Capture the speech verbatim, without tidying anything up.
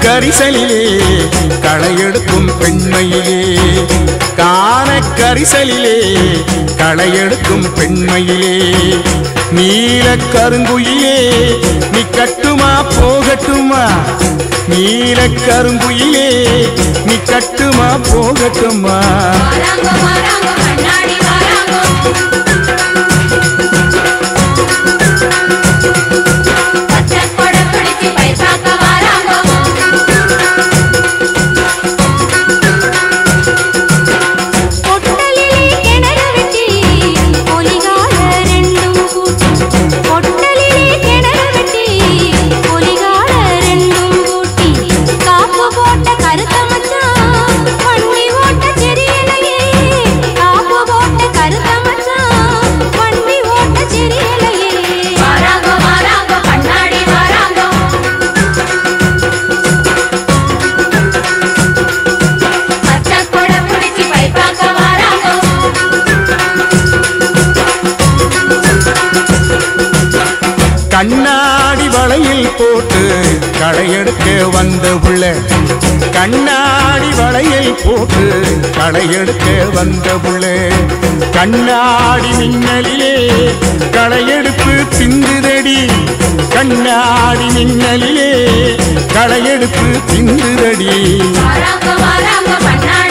கரிசலிலே களையெடுக்கும் பெண்மையிலே காண கரிசலிலே களையெடுக்கும் பெண்மையிலே நீல கருங்குயிலே நீ கட்டுமா போகட்டுமா நீல கருங்குயிலே நீ கட்டுமா போகட்டுமா கண்ணாடி வளையில் போட்டு களையெடுக்க வந்த புள்ள கண்ணாடி வளையில் போட்டு களையெடுக்க வந்த புள்ள கண்ணாடி மின்னலிலே களையெடுப்பு திந்துதடி கண்ணாடி மின்னலிலே களையெடுப்பு திந்துதடி